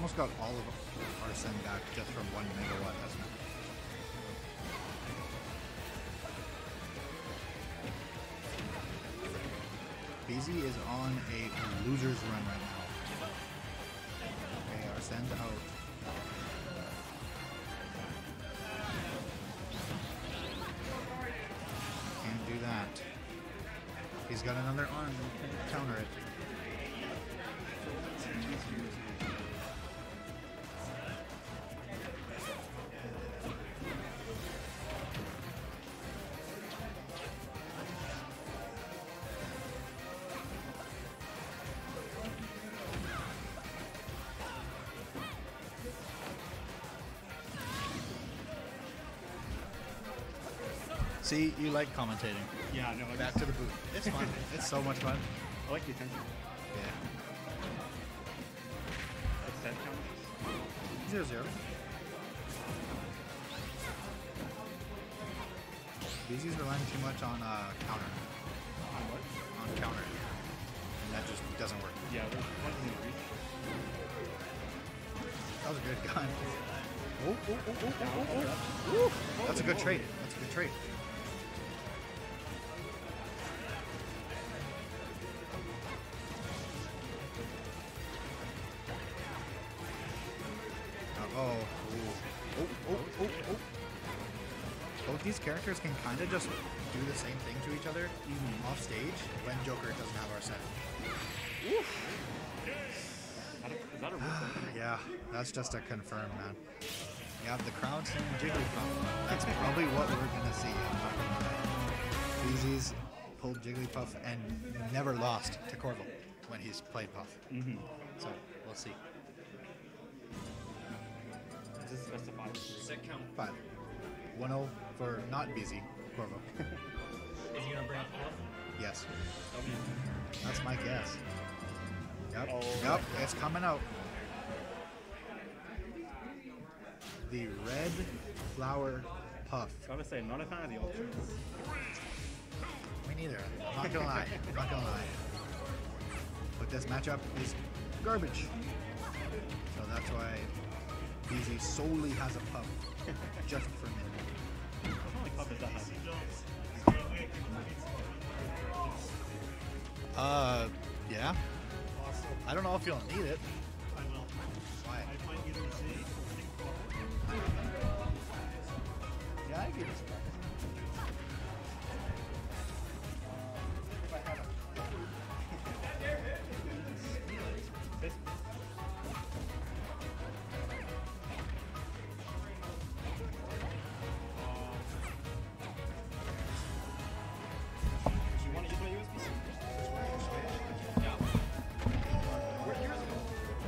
almost got all of Arsene back just from 1 megawatt estimate. BZ is on a loser's run right now. Okay, Arsene's out. Can't do that. He's got another arm. He can counter it. See, you like commentating. Yeah, no. Back to the booth. It's fun. It's so much fun. I like the attention. Yeah. What's that count? 0-0. BZ's relying too much on counter. On what? On counter. And that just doesn't work. Yeah, there's one in the reach. That was a good gun. Oh. That's a good trade. That's a good trade. Both these characters can kind of just do the same thing to each other off stage when Joker doesn't have Arsene. Is that a real thing? Yeah, that's just a confirm, man. Yeah, the crowd's saying Jigglypuff. That's probably what we're gonna see. I'm not gonna lie. BZ's pulled Jigglypuff and never lost to Corval when he's played Puff. So we'll see. Is this specified? Set count. 5. 1-0 for not BZ, Corval. Is he gonna bring up Puff? Yes, W. that's my guess. Yep, Oh. yep, it's coming out. The red flower Puff. Gotta say, not a fan of the ultras. Me neither. I'm not gonna lie. I'm not gonna lie. But this matchup is garbage. So that's why BZ solely has a Puff just for me. It's not like Puff is that high. Yeah. I don't know if you'll need it. I will. Why? I might either see. Yeah, I give it some. Do you want to use my USB-C? Yeah. Where yours go?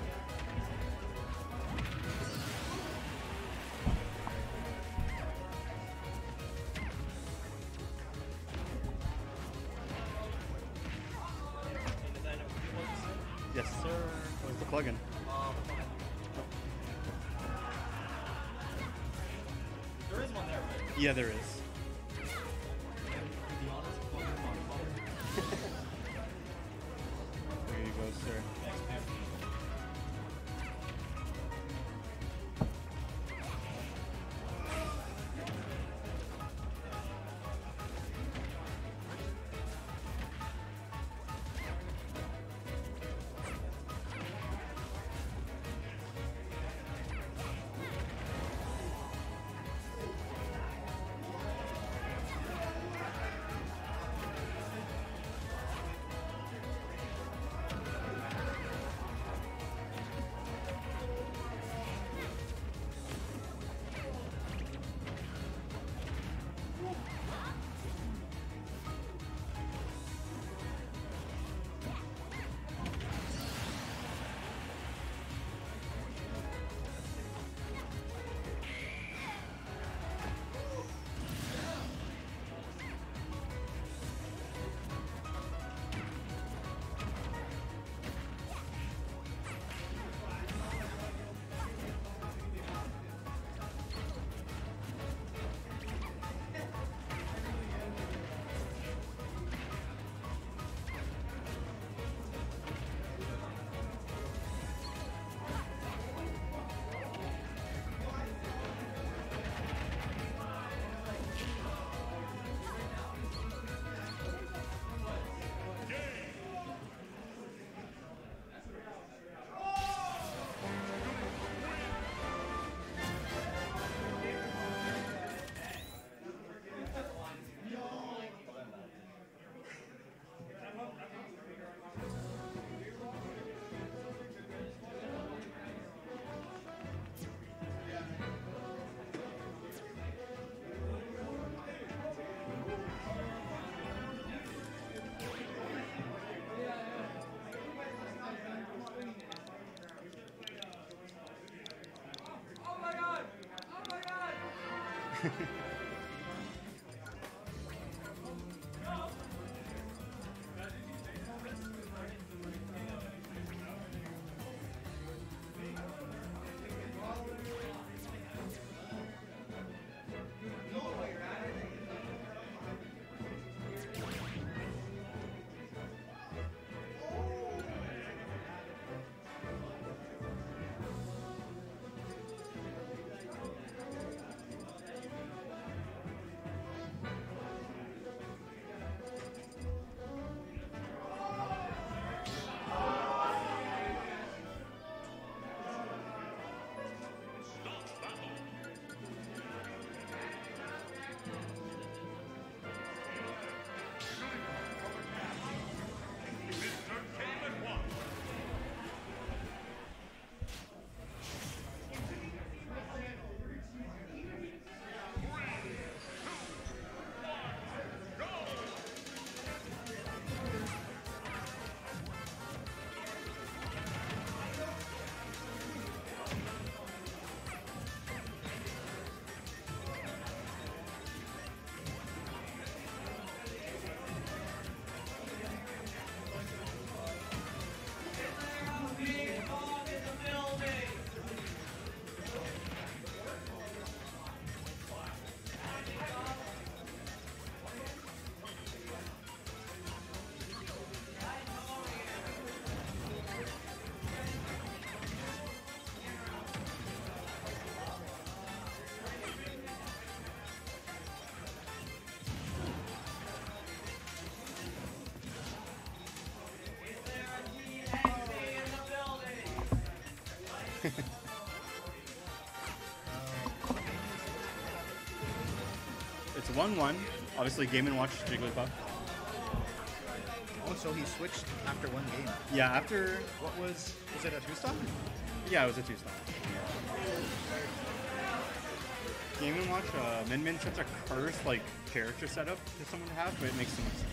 Yes, sir. Where's the plugin? There is one there, right? Yeah, there is. To be honest, fucking There you go, sir. It's 1-1. Obviously, Game & Watch Jigglypuff. Oh, so he switched after one game. Yeah, after... What was it a two-stop? Yeah, it was a 2-stop. Game & Watch, Min Min's such a cursed, like, character setup for someone to have, but it makes so much sense.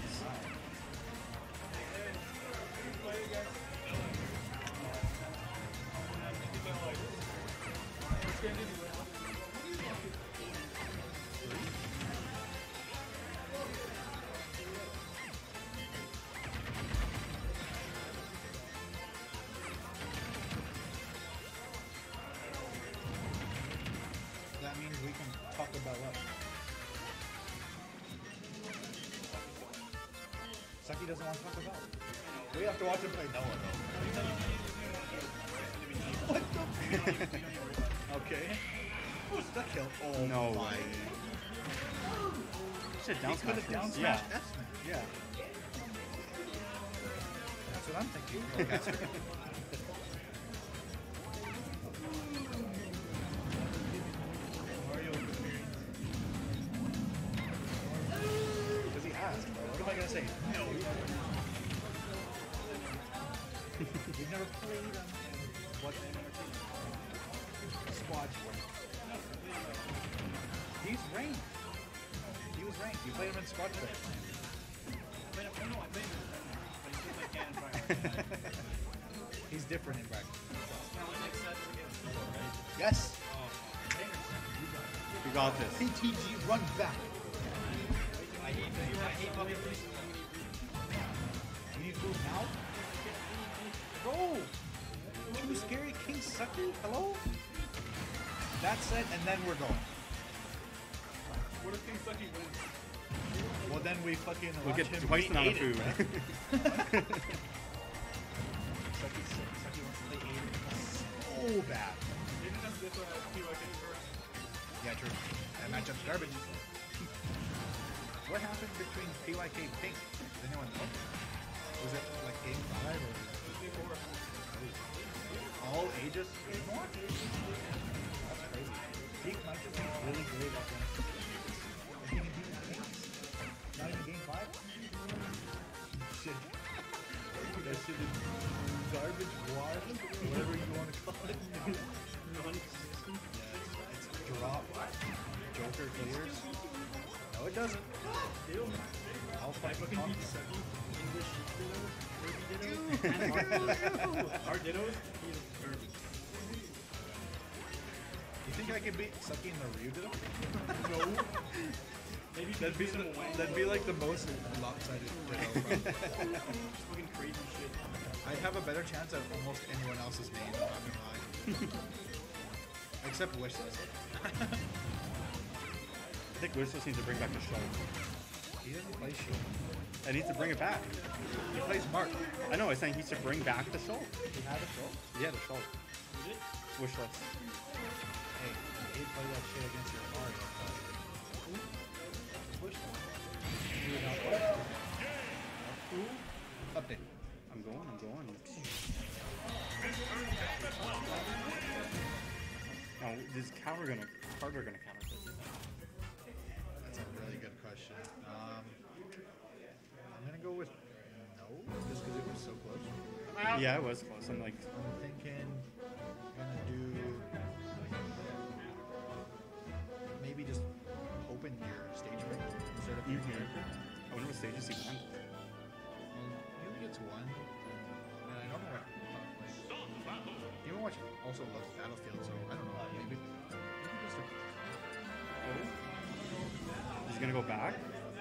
That means we can talk about what? Saki doesn't want to talk about. We have to watch him play Noah though. What the? Okay. Who's that kill? Oh No my. way. Should down He could have down smash. smashed Yeah. S-Man. Yeah. That's what I'm thinking. Because he asked, bro. What am I gonna say? No. We've never played what squad. He's ranked. He was ranked. You played him in squad play. He's different in practice. Yes. You got this. PTG run back. I hate puppy police. You need to move now? Bro! Too scary King Sucky? Hello? That's it, and then we're going. What if King Sucky wins? Well, then we fucking We'll watch get him twice the amount of be Aiden, food. bro. Sucky wants to play Aiden so bad. Even if this PYK first. Yeah, true. That matchup's garbage. What happened between PYK Pink? Does anyone know? Was it like game 5 or all ages? Game 1? That's crazy. Pink might just be really great at that. He can beat Pinks. Not even game 5? Shit. That shit is garbage water, whatever you want to call it. Non-existent. Yeah, it's drop. Joker clears. No, it doesn't. I'll fight Fucking Punk. beat Sucky. English Ditto. Kirby Ditto. And Our Dittos. He's garbage. You think I could beat Sucky and the Ryudo? No. Maybe you That'd could be, do some away. that'd be like the most lopsided Ditto, bro. Fucking crazy shit. I'd have a better chance at almost anyone else's main, I'm not gonna lie. Except Wishless. I think Wishless needs to bring back the show. He doesn't play Shield. I need to bring it back. He plays Mark. I know, I was saying he should bring back the show. He had a show. Yeah, the show. Is it? Wishless. Hey, he'd play that shit against your Mario. Wishless. You would not play. Update. I'm going. Oh, is Carter gonna counter this? That's a really good question. I'm gonna go with no, just because it was so close. Yeah, it was close. I'm like, I'm thinking I'm gonna do maybe just open your stage break instead of your character. I wonder what stages he went. He only gets one, and I don't know what. Even watch also loves Battlefield, so I don't know. Maybe just a. Oh, he's gonna go back.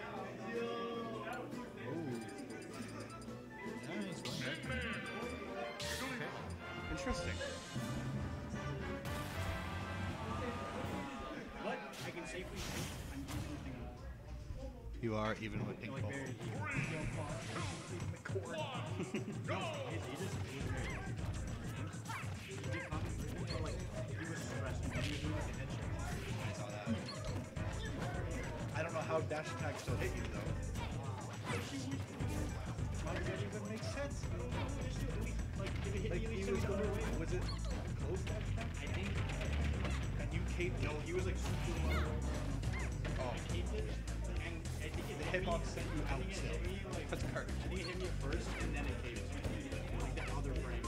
Nice one. Okay. Interesting. What? I can safely say I'm doing something You are even with Pink like Bull. very No, he just like he was stressed. He was doing like a headshot. I saw that. I don't know how dash attack still hit you though. How does that even make sense? Like if it hit Like you, he he was was going. going away. Was it close dash attack? I think And you caped no, he was like super low. Oh, I caped it, and I think it the hit me. hitbox sent you I out think it still. hit me like That's garbage. I think it hit me first, and then it caved. Like the other frame.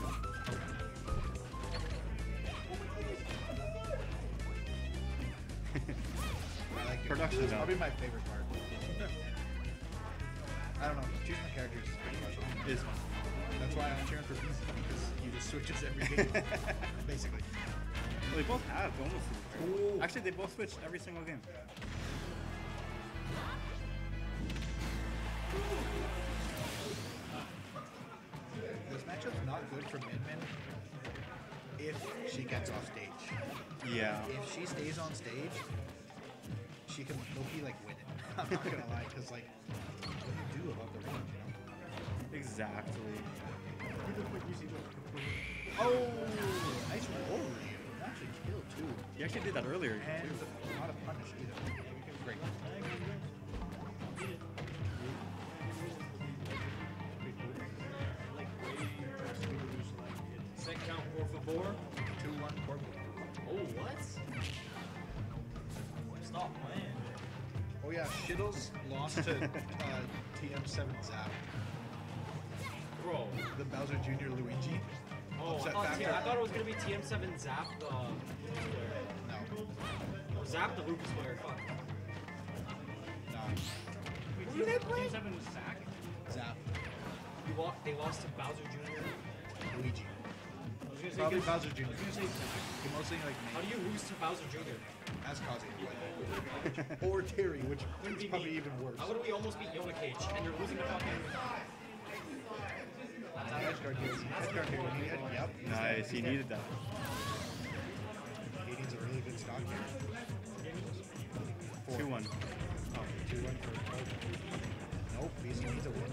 I like it. Production It's value. probably my favorite part. I don't know. Choosing the characters is pretty much fun. Is That's why I'm cheering for Beast because he just switches every game. Basically. well, they both have almost. Ooh. Actually, they both switched every single game. This matchup's not good for Min Min if she gets off stage. Yeah. If she stays on stage, she can low-key like win it. I'm not gonna lie, because like, what do you do about the range, you know? Exactly. Oh, nice roll you. Actually killed too. He actually did that earlier. And too. not a punish either. Great. Set count 4 for 4. 2-1 Corvo. Oh, what? Stop playing. Oh yeah, Shittles lost to TM7 Zap. Bro. The Bowser Jr. Luigi. Oh, Upset I factor. thought it was gonna be TM7 Zap the Lucas player. No. Or Zap the Lucas player. Fuck. No. Who did they play? TM7 was Zack. Zap. They lost to Bowser Jr. Luigi. I was gonna say, Probably 'cause- Bowser Jr. I was gonna say Zack. He mostly like How do you lose to Bowser Jr.? as Kazi. Or Terry, which is probably even worse. How would we almost beat Yona Cage and you're losing to fucking? Edgeguard here. Edgeguard here. He had, yep. Nice. He needed that. He needs a really good stock here. 2-1. Oh, 2-1 for Colt. Nope, BC needs a win.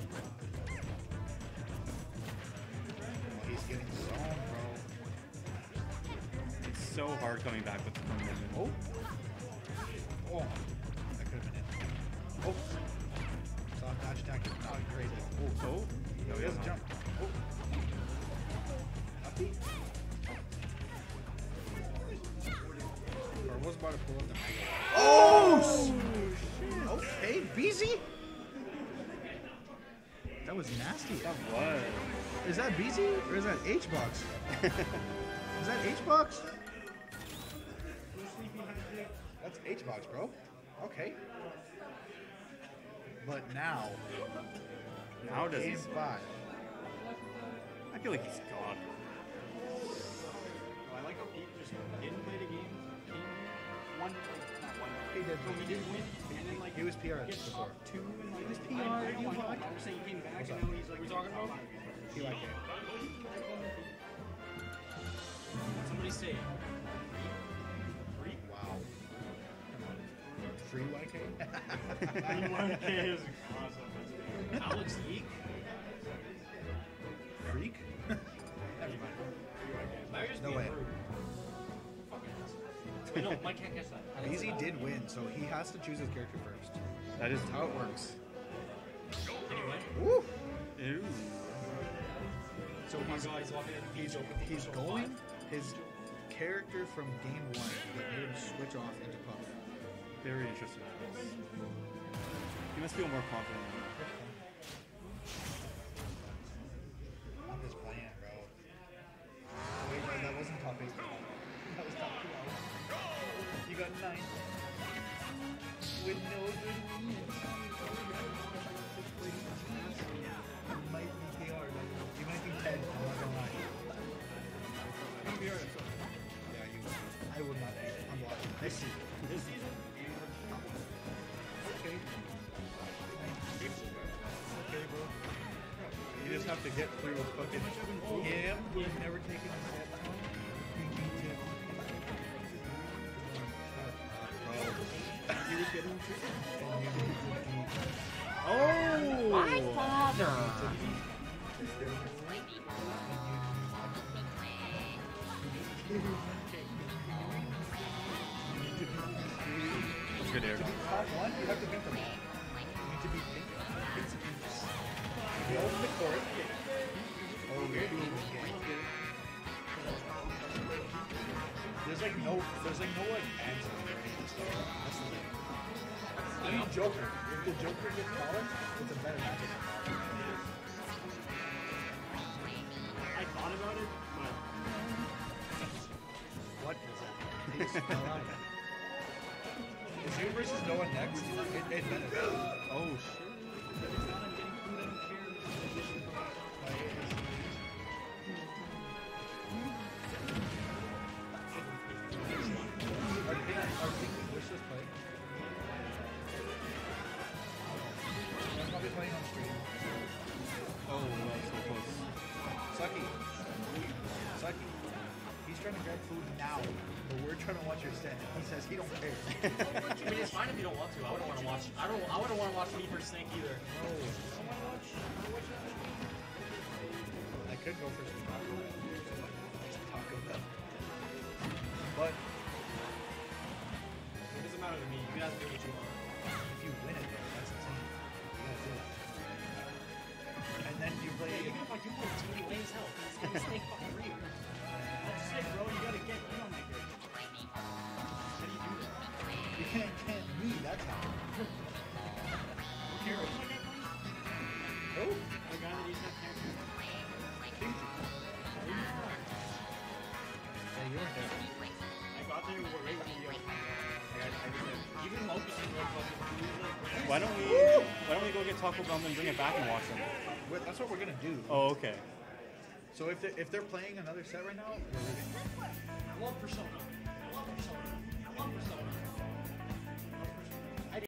Oh, he's getting zoned, bro. It's so hard coming back with the commitment. Oh. Oh. That could have been it. Oh. Soft dodge attack is not great. Oh. Oh, No, he doesn't jump. Oh. Up B. Or was about to pull up the mega. Oh! Okay, BZ? That was nasty. that was. Is that BZ or is that H-Box? Is that H-Box? That's H-Box, bro. Okay. But now, Now does he? game 5. I feel like he's gone. I like like how Pete just didn't play the game, came here, won, not won. He did. No, he did win, and then like He was PR gets before. top 2 and like. He was I PR, know, you I know. fuck. I'm saying he came back What's and up? now he's like. What are we talking about? He like it. Somebody say. Freak. Wow. Free YK? 1K is awesome. Alex Yeek. Freak? Might just No be way. rude. Wait, no, Mike can't catch that. BZ did win, so he has to choose his character first. That is That's how it works. Anyway. Woo! Ew. So Oh my god, he's walking in. he's going his character from game 1 that made him switch off into Puff. Very interesting. You must feel more confident. I'm just playing, bro. Wait, no, that wasn't top 8. That was top 2. You got 9. With no good means. You might be PR. You might be 10. I'm not gonna lie. I'm here. Yeah, you. I will not be. I'm watching. This season. This season? Okay. Okay, bro. You just have to get through fucking him. You've never taken a set. He was getting Oh! My father. That's good air. top 1, you have to beat them all. You need to beat pink. Pink's juice. If you open the court, oh, you're doing it. There's like no like answer or anything. That's the thing. I mean Joker. If the Joker gets fallen, it's a better matchup. I thought about it, but What is it? He spell out. Is you versus no one next? It benefits. Oh shit. it's not I'm getting food, I don't care. It's an addition from Are thinking wish list play? I'm probably playing on stream. Oh, that's so close. Sucky. Sucky. He's trying to grab food now, but we're trying to watch your set. He says he don't care. I mean, it's fine if you don't want to. I wouldn't want to watch. I wouldn't want to watch me versus Snake either. I could go for some Taco Bell. Taco Bell. But It doesn't matter to me. You guys do what you want. if you win it, though, that's insane. You gotta do it. And then you play. Even if I do win, it's gonna be lame as hell. It's gonna be Snake fucking real. That's sick, bro. You gotta get in on that game. How do you do that? You can't me. That's how. Here, what's my guy called? Oh, The guy that used to have cancer. yeah, you weren't there. I got there right when you even Locust is like fucking like Why don't we go get Taco Bell and then bring it back and watch them? That's what we're gonna do. Oh, okay. So if they're playing another set right now, we're leaving. I love Persona. I love Persona. I love Persona.